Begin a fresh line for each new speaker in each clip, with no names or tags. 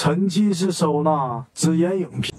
陈期是收纳只眼影片。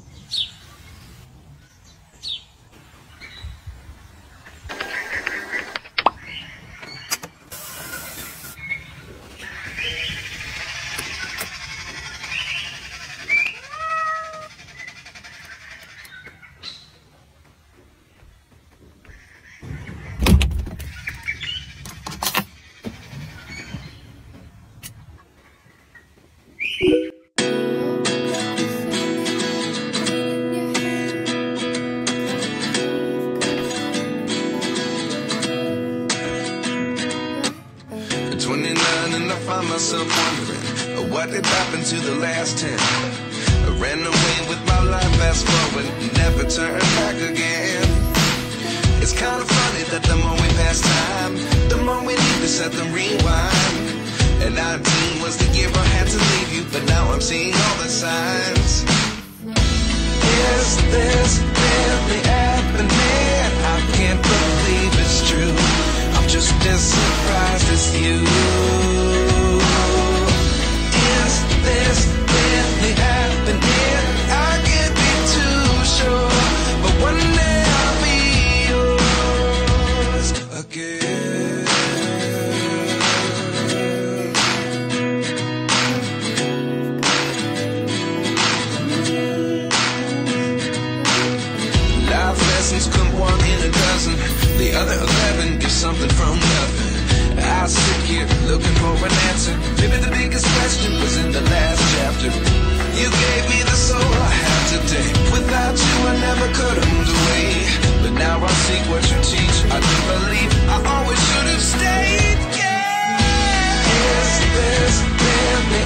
Myself wondering what did happen to the last 10. I ran away with my life, fast forward, never turn back again. It's kind of funny that the more we pass time, the more we need to set the rewind. And 19 was the year I had to leave you, but now I'm seeing all the signs. Is this really happening? I can't believe it's true. I'm just as surprised as you. Is this really happening? I can't be too sure, but one day I'll be yours again. Life lessons come one in a dozen. The other 11 get something from nothing. I sit here looking for an answer. Maybe the biggest question was in the last chapter. You gave me the soul I have today. Without you I never could have moved away. But now I see what you teach. I do believe I always should have stayed. Yeah. Is this really?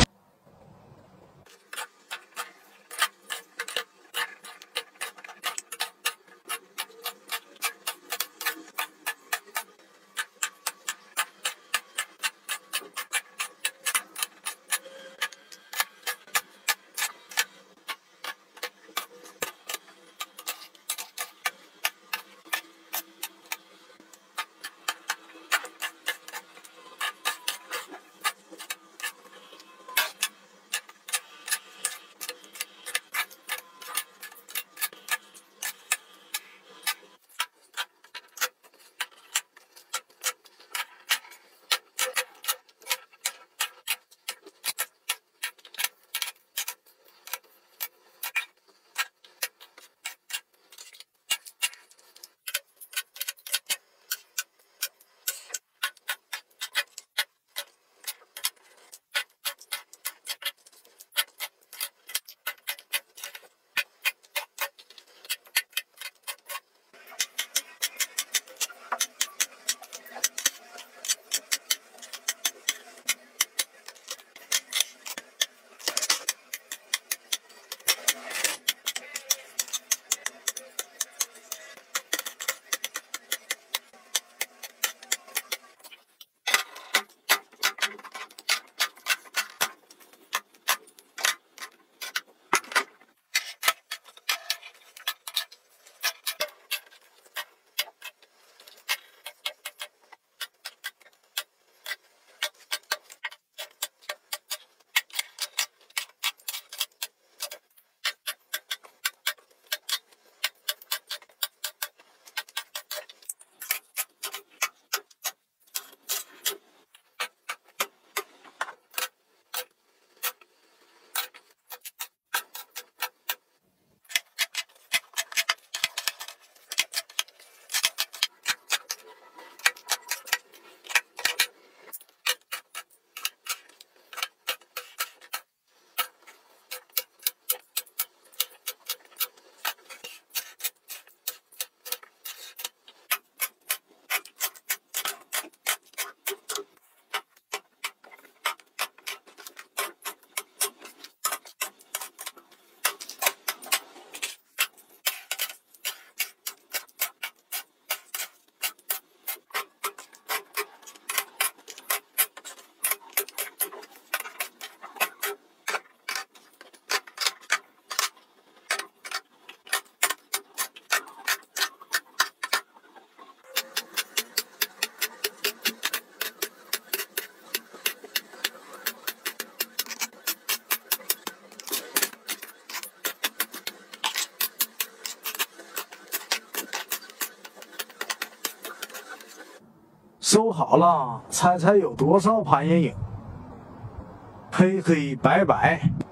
收好了，猜猜有多少盘眼影？黑黑白白。